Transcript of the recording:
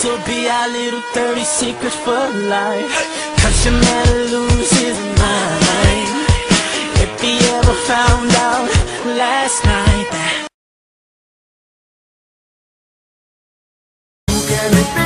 will be our little dirty secret for life. Cause your man lose his mind if he ever found out last night that